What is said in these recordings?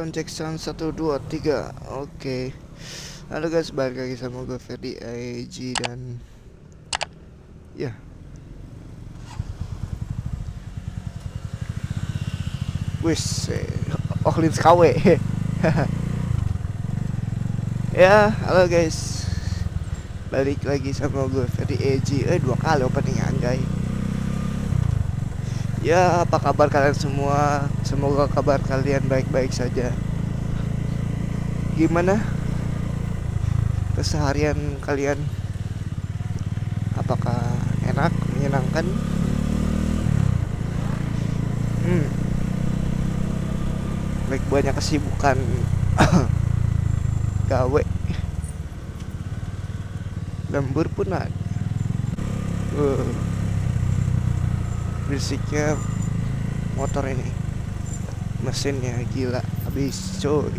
cek sound 1 2 3. Oke. Halo guys, balik lagi sama gue Ferdi AG dan ya. Wis, Ohlin KW. Ya, halo guys. Balik lagi sama gue Ferdi AG. Dua kali opening anjay. Ya, apa kabar kalian semua? Semoga kabar kalian baik-baik saja. Gimana keseharian kalian? Apakah enak, menyenangkan? Baik, banyak kesibukan gawe. Lembur pun ada. Berisiknya motor ini, mesinnya gila habis coy.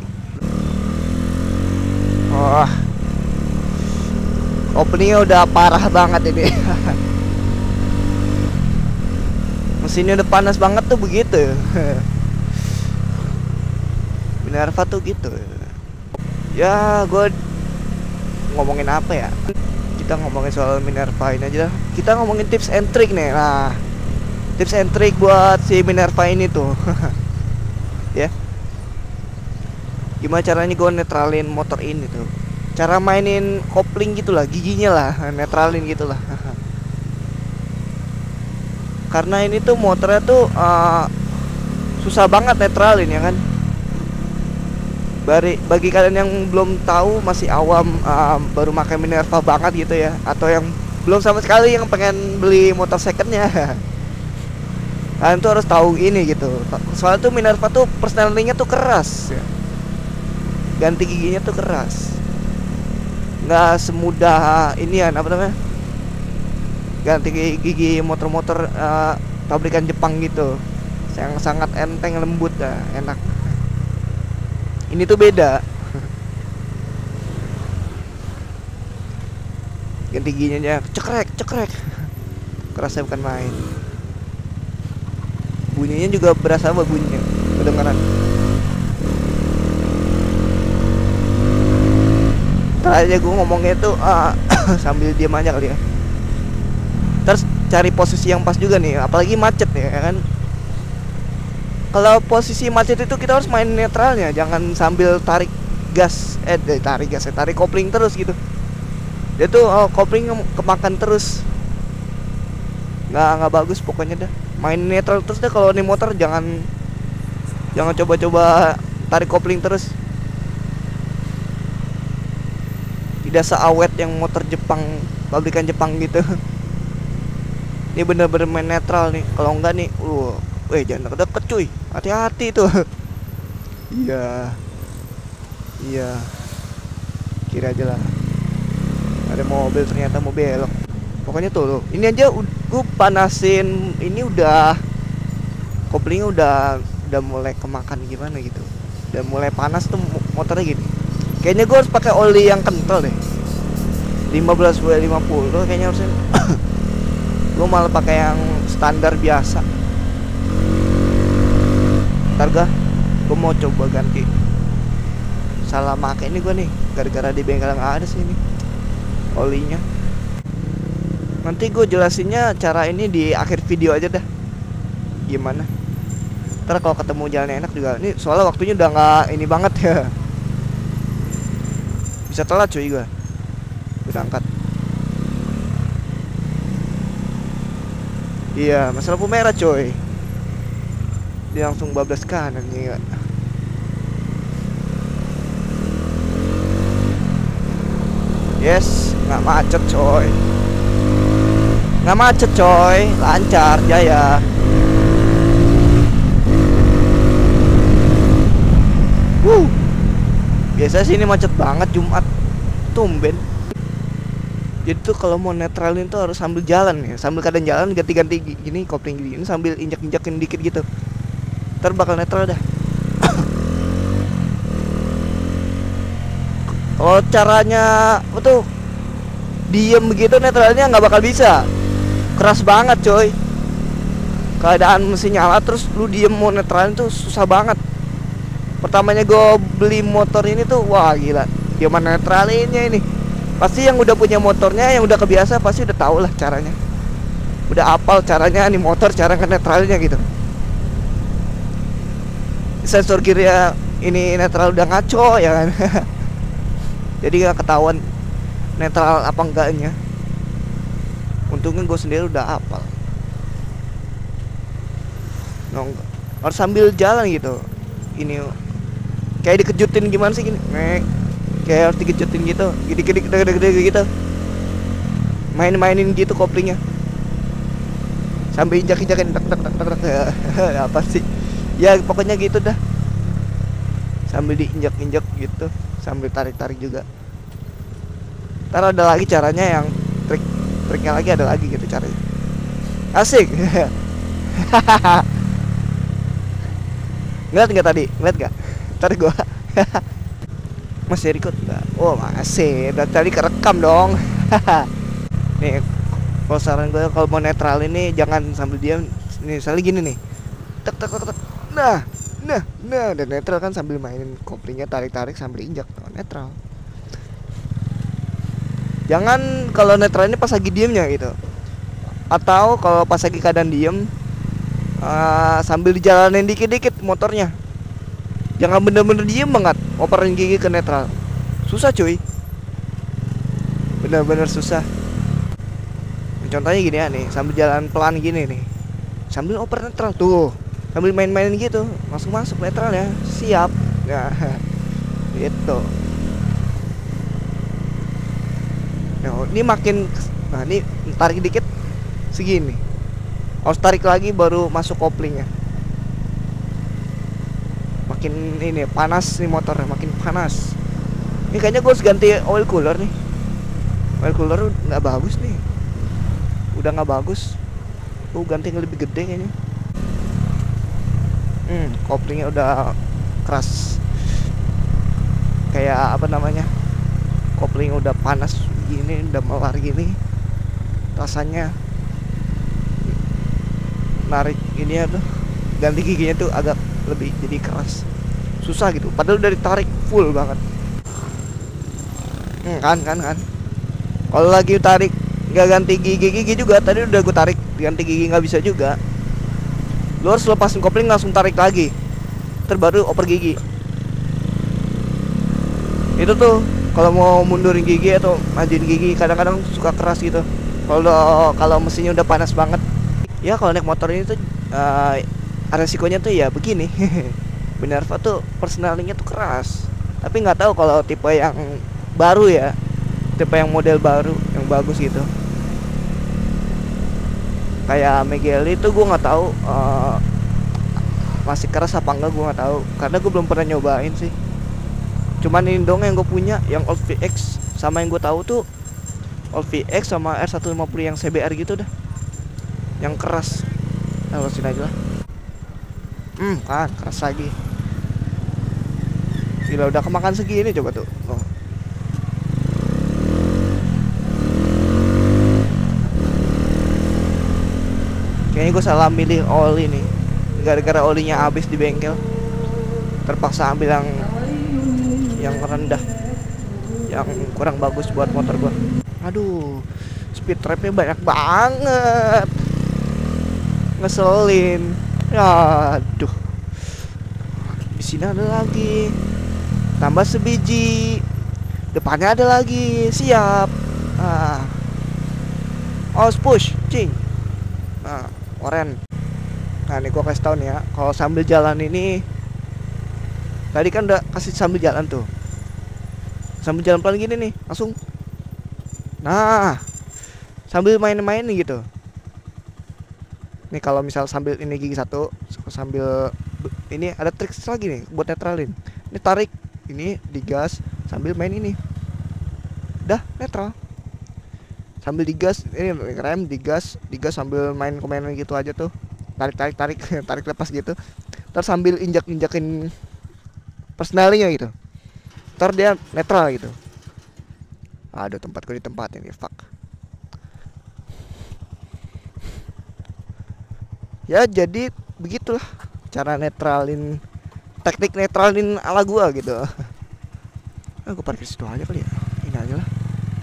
Wah, openingnya udah parah banget ini. Mesinnya udah panas banget tuh begitu. Minerva tuh gitu. Ya, gue ngomongin apa ya? Kita ngomongin soal Minerva ini aja dah. Kita ngomongin tips and trick nih. Nah, tips and trick buat si Minerva ini tuh. Ya. Gimana caranya gue netralin motor ini tuh? Cara mainin kopling gitulah, giginya lah, netralin gitulah. Karena ini tuh motornya tuh susah banget netralin ya kan. Bagi kalian yang belum tahu, masih awam, baru pakai Minerva banget gitu ya, atau yang belum sama sekali, yang pengen beli motor secondnya, kalian tuh harus tahu ini gitu. Soalnya tuh Minerva tuh persnelinnya tuh keras ya. Ganti giginya tuh keras, nggak semudah ini ya, apa namanya, ganti gigi motor-motor pabrikan Jepang gitu, yang sangat enteng, lembut ya, enak. Ini tuh beda. Ganti giginya aja cekrek kerasa bukan main. Bunyinya juga berasa apa bunyinya, kedengaran. Ntar aja gue ngomongnya tuh sambil diam aja kali ya. Terus cari posisi yang pas juga nih, apalagi macet ya kan. Kalau posisi macet itu kita harus main netralnya, jangan sambil tarik kopling terus gitu. Dia tuh kopling kemakan terus, nggak bagus pokoknya dah. Main netral terus deh kalau nih motor, jangan coba-coba tarik kopling terus. Tidak seawet yang motor Jepang, pabrikan Jepang gitu. Ini bener-bener main netral nih. Kalau enggak nih, jangan deket cuy, hati-hati tuh. Iya, kira aja lah ada mobil, ternyata mau belok. Pokoknya tuh, ini aja gue panasin, ini udah koplingnya udah mulai kemakan gimana gitu, udah mulai panas tuh motornya gini. Kayaknya gue harus pakai oli yang kental deh, 15W50 kayaknya harusnya. Gue malah pakai yang standar biasa. Ntar gue mau coba ganti. Salah make ini gue nih, gara-gara di bengkel nggak ada sih ini olinya. Nanti gue jelasinnya cara ini di akhir video aja dah, gimana. Ntar kalau ketemu jalannya enak juga. Ini soalnya waktunya udah nggak ini banget ya, bisa telat cuy gue berangkat. Iya, masalah lampu merah coy, dia langsung bablas kanan ya. Yes, nggak macet coy, lancar jaya. Biasa sih ini macet banget Jumat, tumben. Jadi tuh kalau mau netralin tuh harus sambil jalan ya, sambil kadang jalan ganti-ganti gini, kopling gini sambil injak-injakin dikit gitu. Ntar bakal netral dah. Kalau caranya tuh diem begitu, netralnya nggak bakal bisa, keras banget coy. Keadaan mesin nyala terus lu diem mau netralin tuh susah banget. Pertamanya gue beli motor ini tuh, wah gila, gimana netralinnya ini. Pasti yang udah punya motornya, yang udah kebiasa pasti udah tau lah caranya. Udah apal caranya nih motor, cara ngenetralinnya gitu. Sensor kirinya ini netral udah ngaco ya kan. Jadi gak ketahuan netral apa enggaknya. Untungnya gue sendiri udah apal. Harus sambil jalan gitu. Ini kayak dikejutin gimana sih gini. Kayak harus dikejutin gitu. Gede-gede gitu. Main-mainin gitu koplingnya. Sambil injak-injakin apa sih? Ya pokoknya gitu dah. Sambil diinjak-injak gitu, sambil tarik-tarik juga. Ntar ada lagi caranya yang triknya lagi, ada lagi gitu caranya. Asik. Ngeliat nggak tadi? Ngeliat nggak? Ntar gua masih record nggak? Oh masih. Dan tadi kerekam dong. Nih, kalau saran gue kalau mau netral ini jangan sambil diam. Nih, misalnya gini nih. Tek tek tek tek. Nah, dan netral kan sambil mainin koplingnya, tarik-tarik sambil injak, oh, netral. Jangan kalau netral ini pas lagi diemnya gitu. Atau kalau pas lagi keadaan diem, sambil dijalanin dikit-dikit motornya. Jangan bener-bener diem banget, operin gigi ke netral. Susah cuy. Bener-bener susah. Contohnya gini ya nih, sambil jalan pelan gini nih, sambil oper netral tuh, sambil main-main gitu, langsung masuk netral ya, siap. Nah, gitu. Nah, ini makin, nah ini tarik dikit segini, harus tarik lagi baru masuk koplingnya. Makin ini panas nih motornya, makin panas. Ini kayaknya gue harus ganti oil cooler nih. Oil cooler nggak bagus nih, udah nggak bagus. Ganti yang lebih gede kayaknya. Koplingnya udah keras, kayak apa namanya, kopling udah panas gini, udah melar gini, rasanya narik ini ya tuh, ganti giginya tuh agak lebih jadi keras, susah gitu. Padahal udah ditarik full banget. Kan kalau lagi tarik nggak ganti gigi juga, tadi udah gue tarik ganti gigi nggak bisa juga. Lu harus lepasin kopling langsung tarik lagi, terbaru oper gigi. Itu tuh kalau mau mundurin gigi atau majuin gigi kadang-kadang suka keras gitu. Kalau mesinnya udah panas banget. Ya kalau naik motor ini tuh resikonya tuh ya begini. Minerva tuh personalingnya tuh keras. Tapi nggak tahu kalau tipe yang baru ya, tipe yang model baru yang bagus gitu. Kayak Megeli itu gue nggak tahu masih keras apa enggak, gue nggak tahu karena gue belum pernah nyobain sih. Cuman ini dong yang gue punya, yang Old VX, sama yang gue tahu tuh Old VX sama R150 yang CBR gitu dah, yang keras. Nah, losin aja lah. Kan keras lagi. Gila udah kemakan segini coba tuh. Oh. Kayaknya gue salah milih oli nih. Gara-gara olinya habis di bengkel, terpaksa ambil yang rendah, yang kurang bagus buat motor gue. Aduh, speed trapnya banyak banget, ngeselin. Aduh, di sini ada lagi, tambah sebiji, depannya ada lagi, siap. Push, cing. Oren. Nah nih gue kasih tau nih ya, kalau sambil jalan ini, tadi kan udah kasih sambil jalan tuh, sambil jalan pelan gini nih, langsung. Nah, sambil main-main nih gitu. Nih kalau misal sambil ini gigi satu, sambil ini ada trik lagi nih buat netralin. Ini tarik, ini digas sambil main ini, dah netral. Sambil digas, ini rem digas sambil main gitu aja tuh. Tarik lepas gitu. Terus sambil injakin personalnya gitu. Ntar dia netral gitu. Aduh, tempatku di tempat ini, fuck. Ya jadi begitulah cara netralin teknik netralin ala gua gitu. Gua parkir situ aja kali ya. Ini aja lah.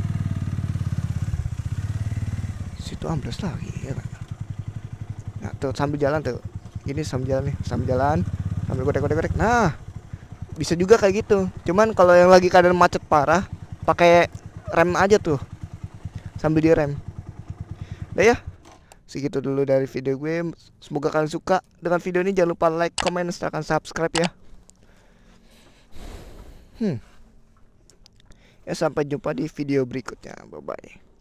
Situ ambles lagi ya kan. Nah tuh sambil jalan tuh. Ini sambil jalan nih, sambil jalan, sambil godek. Nah, bisa juga kayak gitu. Cuman kalau yang lagi keadaan macet parah, pakai rem aja tuh. Sambil direm. Udah ya. Segitu dulu dari video gue. Semoga kalian suka dengan video ini. Jangan lupa like, comment, serta subscribe ya. Ya sampai jumpa di video berikutnya. Bye bye.